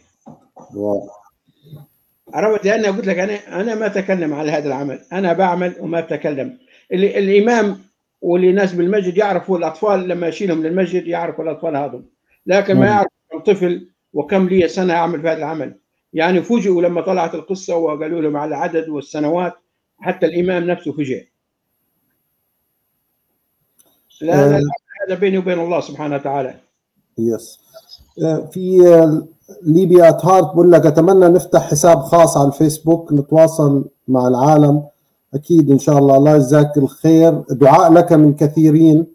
عرفت؟ لأن قلت لك أنا ما أتكلم على هذا العمل، أنا بعمل وما أتكلم. الإمام والناس بالمسجد يعرفوا الأطفال، لما يشيلهم للمسجد يعرفوا الأطفال هذول، لكن ما يعرف الطفل وكم لي سنة أعمل في هذا العمل. يعني فوجئوا لما طلعت القصة وقالوا لهم على العدد والسنوات، حتى الإمام نفسه فوجئ. لا هذا بيني وبين الله سبحانه وتعالى. يس. في ليبيا هارت بقول لك: اتمنى نفتح حساب خاص على الفيسبوك نتواصل مع العالم. اكيد ان شاء الله، الله يجزاك الخير، دعاء لك من كثيرين.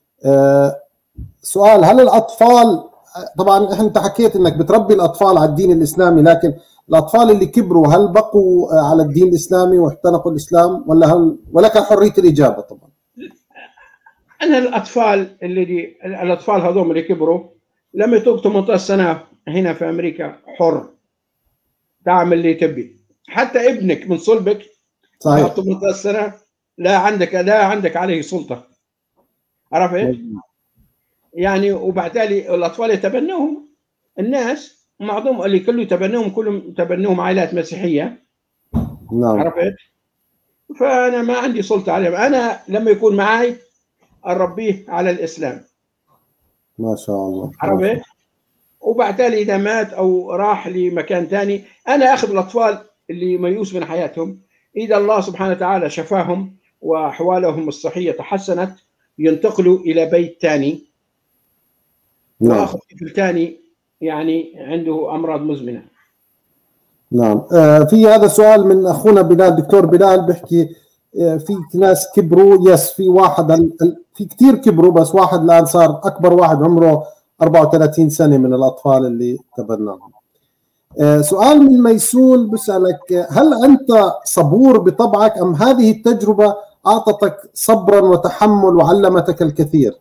سؤال: هل الاطفال، طبعا انت حكيت انك بتربي الاطفال على الدين الاسلامي، لكن الاطفال اللي كبروا هل بقوا على الدين الاسلامي واحتنقوا الاسلام، ولك حريه الاجابه؟ طبعا أنا الأطفال هذول اللي كبروا لما يطوق 18 سنة هنا في أمريكا حر، تعمل اللي تبي. حتى ابنك من صلبك صحيح. 18 سنة لا عندك عليه سلطة، عرفت؟ يعني وبالتالي الأطفال يتبنوهم الناس، معظم اللي كله يتبنوهم، كلهم يتبنوهم عائلات مسيحية، نعم. عرفت؟ فأنا ما عندي سلطة عليهم. أنا لما يكون معي أربيه على الإسلام، ما شاء الله. عرفت؟ وبالتالي إذا مات أو راح لمكان ثاني، أنا أخذ الأطفال اللي ميؤوس من حياتهم، إذا الله سبحانه وتعالى شفاهم وأحوالهم الصحية تحسنت، ينتقلوا إلى بيت ثاني، وأخذ طفل ثاني يعني عنده أمراض مزمنة. نعم. في هذا سؤال من أخونا بلال، دكتور بلال، بيحكي في ناس كبروا، في واحد، في كثير كبروا، بس واحد الآن صار أكبر واحد عمره 34 سنة من الأطفال اللي تبناهم. سؤال من ميسون بسألك: هل أنت صبور بطبعك أم هذه التجربة أعطتك صبرا وتحمل وعلمتك الكثير؟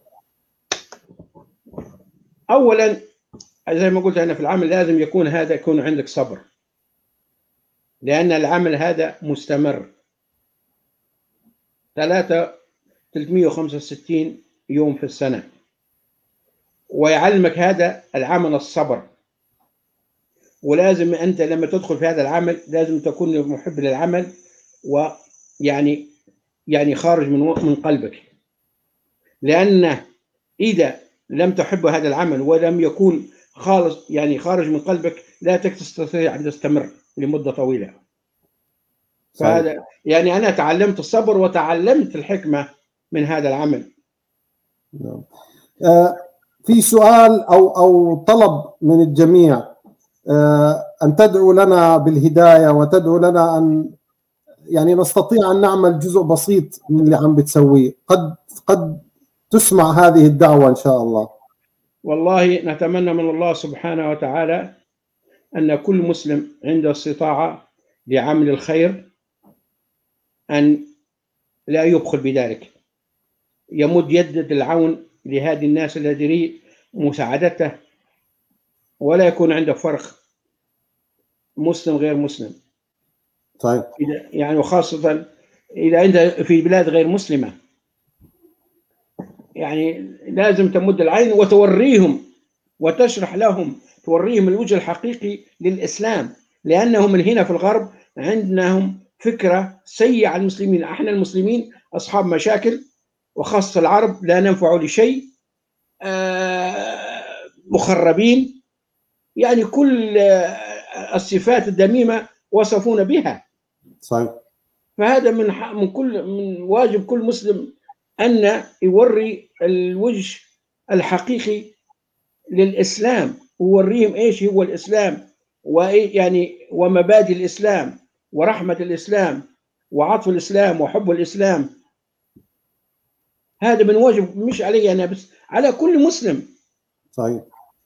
أولا زي ما قلت أنا في العمل لازم يكون عندك صبر، لأن العمل هذا مستمر 365 يوم في السنة، ويعلمك هذا العمل الصبر. ولازم أنت لما تدخل في هذا العمل لازم تكون محب للعمل، ويعني خارج من قلبك، لأن إذا لم تحب هذا العمل ولم يكون خالص يعني خارج من قلبك لا تستطيع أن تستمر لمدة طويلة. فهذا يعني أنا تعلمت الصبر وتعلمت الحكمة من هذا العمل. في سؤال أو طلب من الجميع أن تدعو لنا بالهداية وتدعو لنا أن يعني نستطيع أن نعمل جزء بسيط من اللي عم بتسويه. قد تسمع هذه الدعوة إن شاء الله. والله نتمنى من الله سبحانه وتعالى أن كل مسلم عنده استطاعة لعمل الخير أن لا يبخل بذلك، يمد يد العون لهذه الناس الذي مساعدته، ولا يكون عنده فرق مسلم غير مسلم. طيب. يعني وخاصة إذا أنت في بلاد غير مسلمة، يعني لازم تمد العين وتوريهم وتشرح لهم، توريهم الوجه الحقيقي للإسلام، لأنهم من هنا في الغرب عندهم فكرة سيئة عن المسلمين. احنا المسلمين أصحاب مشاكل، وخاصة العرب لا ننفع لشيء، مخربين، يعني كل الصفات الذميمة وصفونا بها. صحيح. فهذا من واجب كل مسلم أن يوري الوجه الحقيقي للإسلام، ويوريهم إيش هو الإسلام، ويعني ومبادئ الإسلام ورحمة الإسلام وعطف الإسلام وحب الإسلام. هذا من واجب مش علي أنا بس، على كل مسلم. صحيح.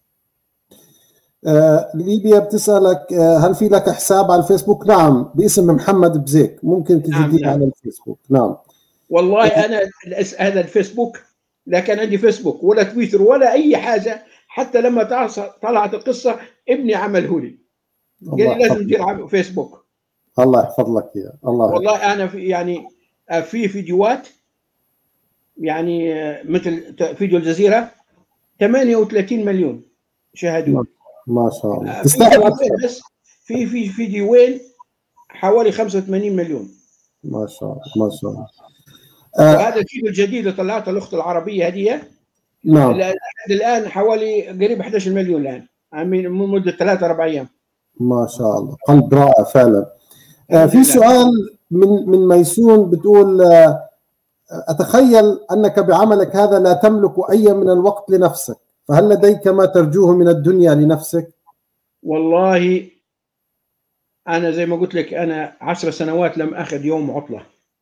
ليبيا بتسألك: هل في لك حساب على الفيسبوك؟ نعم، باسم محمد بزيك، ممكن تجديه نعم. على الفيسبوك. نعم. والله أنا هذا الفيسبوك لا كان عندي فيسبوك ولا تويتر ولا أي حاجة، حتى لما طلعت القصة ابني عمله لي، قال لي لازم تدير فيسبوك. الله يحفظ لك يا الله. والله أنا في فيديوهات، يعني مثل فيديو الجزيرة 38 مليون شاهدوه. ما شاء الله. تستاهل. بس في فيديوين حوالي 85 مليون. ما شاء الله ما شاء الله. وهذا الفيديو الجديد اللي طلعته الأخت العربية هذه، نعم، الآن حوالي قريب 11 مليون الآن، من مدة 3-4 أيام. ما شاء الله، قلب رائع فعلا. في سؤال من ميسون بتقول: أتخيل أنك بعملك هذا لا تملك أي من الوقت لنفسك، فهل لديك ما ترجوه من الدنيا لنفسك؟ والله أنا زي ما قلت لك، أنا 10 سنوات لم أخذ يوم عطلة.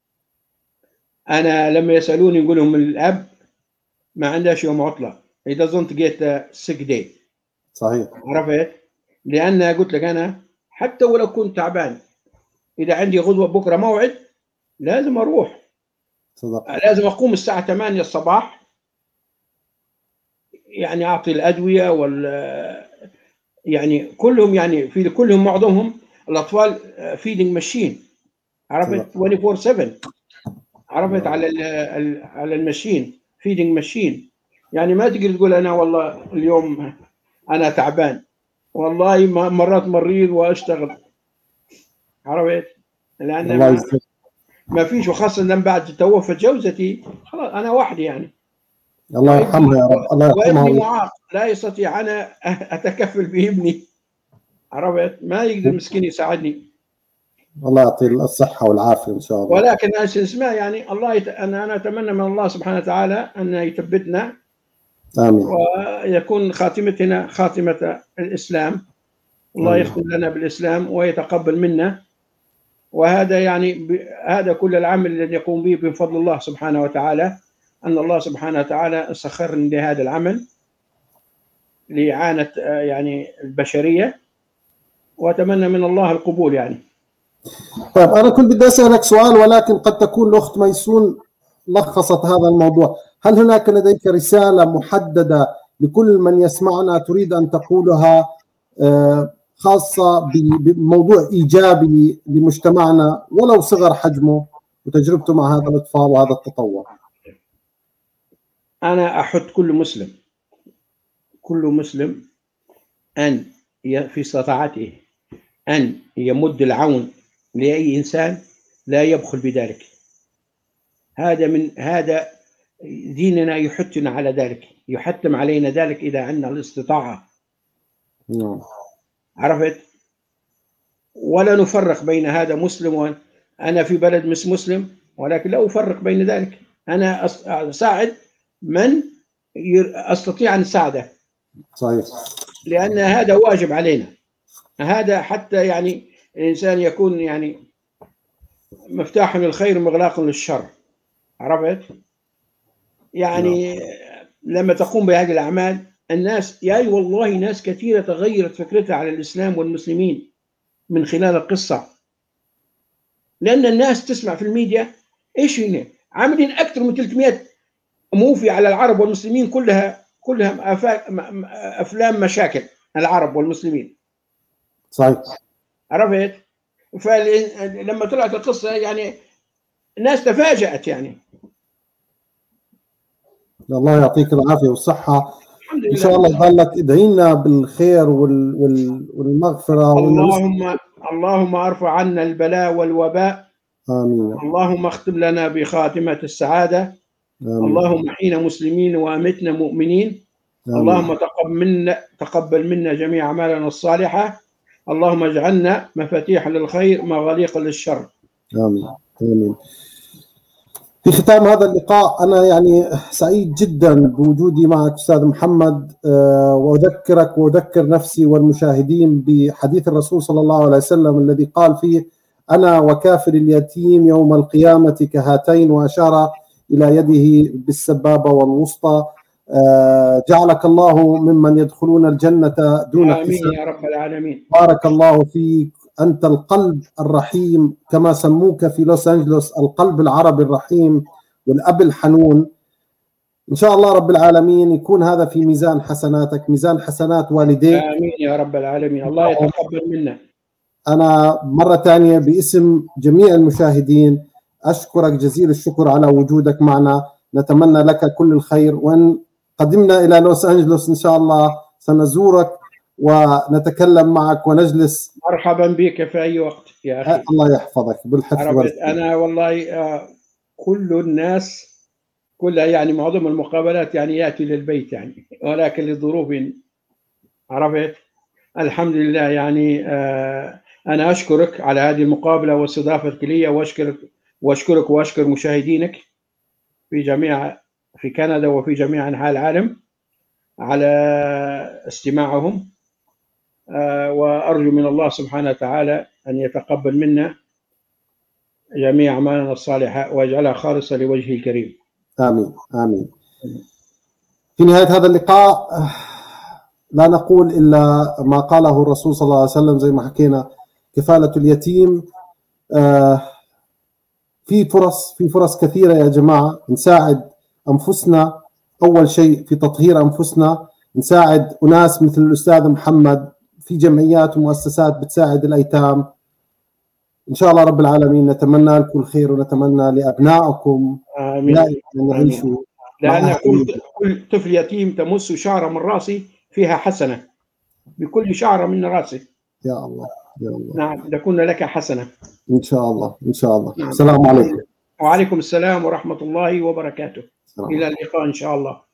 أنا لما يسألوني يقول لهم الأب ما عندهش يوم عطلة، he doesn't get a sick day. صحيح. عرفت؟ لأن قلت لك أنا حتى ولو كنت تعبان، إذا عندي غدوة بكرة موعد لازم أروح. صدق. لازم أقوم الساعة 8 الصباح يعني اعطي الادويه يعني كلهم، يعني في كلهم معظمهم الاطفال فيدنج ماشين، عرفت 24/7، عرفت على الماشين، فيدنج ماشين. يعني ما تقدر تقول انا والله اليوم انا تعبان، والله مرات مريض واشتغل، عرفت، لان ما فيش، وخاصه لما بعد توفت جوزتي خلاص انا وحدي يعني. الله يرحمها يا رب، الله يرحمها. وابني معاق لا يستطيع انا اتكفل بابني، عرفت، ما يقدر مسكين يساعدني. الله يعطيه الصحه والعافيه ان شاء الله. ولكن اسمع يعني الله انا اتمنى من الله سبحانه وتعالى ان يثبتنا، امين، ويكون خاتمتنا خاتمه الاسلام، الله يختم لنا بالاسلام ويتقبل منا. وهذا يعني هذا كل العمل الذي يقوم به بفضل الله سبحانه وتعالى، ان الله سبحانه وتعالى سخرني لهذا العمل لإعانة يعني البشرية، وأتمنى من الله القبول يعني. طيب أنا كنت بدي أسألك سؤال، ولكن قد تكون الأخت ميسون لخصت هذا الموضوع. هل هناك لديك رسالة محددة لكل من يسمعنا تريد أن تقولها، خاصة بموضوع إيجابي لمجتمعنا ولو صغر حجمه وتجربته مع هذا الإطفال وهذا التطوع؟ أنا أحث كل مسلم أن في استطاعته أن يمد العون لأي إنسان لا يبخل بذلك. هذا ديننا يحثنا على ذلك، يحتم علينا ذلك إذا عندنا الاستطاعة. عرفت؟ ولا نفرق بين هذا مسلم أنا في بلد مش مسلم، ولكن لا أفرق بين ذلك. أنا أساعد من أستطيع أن أساعده. صحيح. لأن هذا واجب علينا. هذا حتى يعني الإنسان يكون يعني مفتاح للخير ومغلاق للشر. عرفت؟ يعني لما تقوم بهذه الأعمال الناس، يا والله ناس كثيرة تغيرت فكرتها على الإسلام والمسلمين من خلال القصة. لأن الناس تسمع في الميديا إيش هنا عاملين أكثر من 300 موفي على العرب والمسلمين، كلها أفلام مشاكل العرب والمسلمين. صحيح. عرفت؟ فلما طلعت القصة يعني الناس تفاجأت يعني. الله يعطيك العافية والصحة، إن شاء الله يضلك ادعي لنا بالخير والمغفرة. اللهم ارفع عنا البلاء والوباء. آمين. اللهم اختم لنا بخاتمة السعادة. آمين. اللهم احينا مسلمين وامتنا مؤمنين. آمين. اللهم تقبل منا جميع أعمالنا الصالحة. اللهم اجعلنا مفاتيح للخير مغاليق للشر. آمين. آمين. في ختام هذا اللقاء أنا يعني سعيد جدا بوجودي معك أستاذ محمد، وأذكرك وأذكر نفسي والمشاهدين بحديث الرسول صلى الله عليه وسلم الذي قال فيه: أنا وكافر اليتيم يوم القيامة كهاتين، وأشار إلى يده بالسبابة والوسطى. جعلك الله ممن يدخلون الجنة دون حساب. آمين يا رب العالمين. بارك الله فيك، أنت القلب الرحيم كما سموك في لوس أنجلوس، القلب العربي الرحيم والأب الحنون. إن شاء الله رب العالمين يكون هذا في ميزان حسناتك، ميزان حسنات والديك. آمين يا رب العالمين. الله يتقبل منا. أنا مرة ثانية باسم جميع المشاهدين أشكرك جزيل الشكر على وجودك معنا. نتمنى لك كل الخير، وإن قدمنا إلى لوس أنجلوس إن شاء الله سنزورك ونتكلم معك ونجلس. مرحبا بك في أي وقت يا أخي. الله يحفظك بالحفظ والسلام. أنا والله كل الناس كلها يعني معظم المقابلات يعني يأتي للبيت يعني، ولكن لظروف. عرفت؟ الحمد لله يعني. أنا أشكرك على هذه المقابلة واستضافتك لي، وأشكرك وأشكر مشاهدينك في كندا وفي جميع أنحاء العالم على استماعهم. وأرجو من الله سبحانه وتعالى أن يتقبل منا جميع أعمالنا الصالحة ويجعلها خالصة لوجهه الكريم. آمين آمين. في نهاية هذا اللقاء لا نقول إلا ما قاله الرسول صلى الله عليه وسلم زي ما حكينا: كفالة اليتيم. في فرص كثيرة يا جماعة، نساعد أنفسنا أول شيء في تطهير أنفسنا، نساعد أناس مثل الأستاذ محمد في جمعيات ومؤسسات بتساعد الأيتام. إن شاء الله رب العالمين نتمنى لكم الخير، ونتمنى لأبنائكم آمين. يعيشوا. لأن كل طفل يتيم تمس شعرة من رأسي فيها حسنة، بكل شعرة من رأسه. يا الله يا الله. نعم، تكون لك حسنة إن شاء الله إن شاء الله. نعم. السلام عليكم. وعليكم السلام ورحمة الله وبركاته. السلام. إلى اللقاء إن شاء الله.